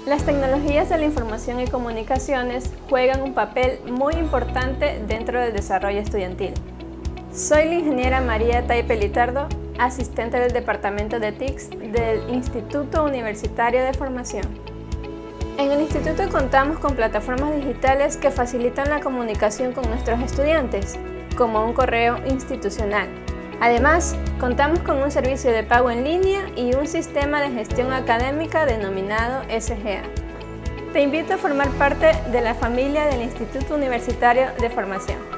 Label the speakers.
Speaker 1: Las tecnologías de la información y comunicaciones juegan un papel muy importante dentro del desarrollo estudiantil. Soy la ingeniera María Taipe Litardo, asistente del Departamento de TICS del Instituto Universitario de Formación. En el instituto contamos con plataformas digitales que facilitan la comunicación con nuestros estudiantes, como un correo institucional. Además, contamos con un servicio de pago en línea y un sistema de gestión académica denominado SGA. Te invito a formar parte de la familia del Instituto Universitario de Formación.